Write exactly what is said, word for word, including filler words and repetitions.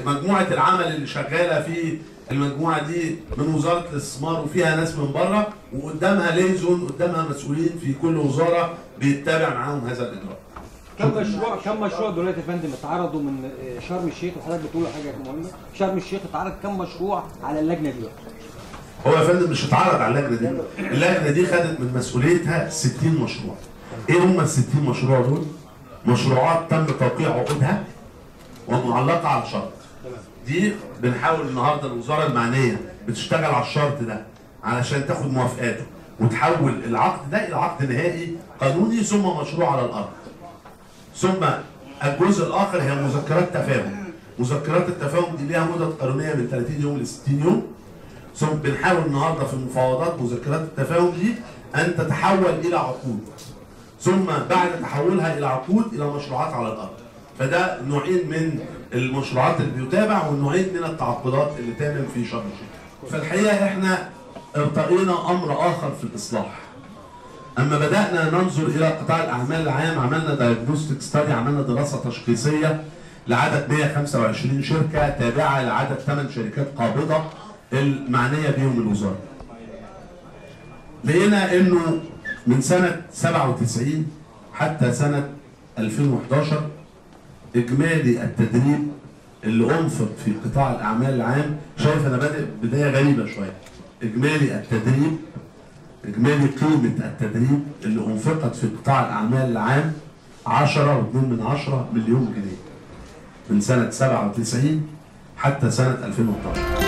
مجموعه العمل اللي شغاله في المجموعه دي من وزاره الاستثمار وفيها ناس من بره، وقدامها ليزون، قدامها مسؤولين في كل وزاره بيتبع معاهم هذا الاجراء. كم مشروع كم مشروع دلوقتي يا فندم اتعرضوا من شرم الشيخ؟ وحضرتك بتقول حاجه مهمه، شرم الشيخ اتعرض كم مشروع على اللجنه دي؟ هو يا فندم مش اتعرض على اللجنه دي، اللجنه دي خدت من مسؤوليتها ستين مشروع. ايه هم ال ستين مشروع دول؟ مشروعات تم توقيع عقودها ومعلقه على شرط. دي بنحاول النهارده الوزاره المعنيه بتشتغل على الشرط ده علشان تاخد موافقاته وتحول العقد ده الى عقد نهائي قانوني ثم مشروع على الارض. ثم الجزء الاخر هي مذكرات تفاهم. مذكرات التفاهم دي ليها مدة قانونيه من ثلاثين يوم ل ستين يوم. ثم بنحاول النهارده في المفاوضات مذكرات التفاهم دي ان تتحول الى عقود. ثم بعد تحولها الى عقود الى مشروعات على الارض. فده نوعين من المشروعات اللي بيتابع والنوعين من التعاقدات اللي تم في شرم الشيخ. فالحقيقه احنا ارتقينا امر اخر في الاصلاح. اما بدانا ننظر الى قطاع الاعمال العام عملنا دايجنوستيك ستادي، عملنا دراسه تشخيصيه لعدد مئة وخمسة وعشرين شركه تابعه لعدد ثمان شركات قابضه المعنيه بهم الوزاره. لقينا انه من سنه سبعة وتسعين حتى سنه ألفين وإحدى عشر اجمالي التدريب اللي انفق في قطاع الاعمال العام، شايف انا بادئ بدايه غريبه شويه. اجمالي التدريب اجمالي قيمه التدريب اللي انفقت في قطاع الاعمال العام عشرة فاصلة اثنين من عشرة مليون جنيه من سنه سبعة وتسعين حتى سنه ألفين وإحدى عشر.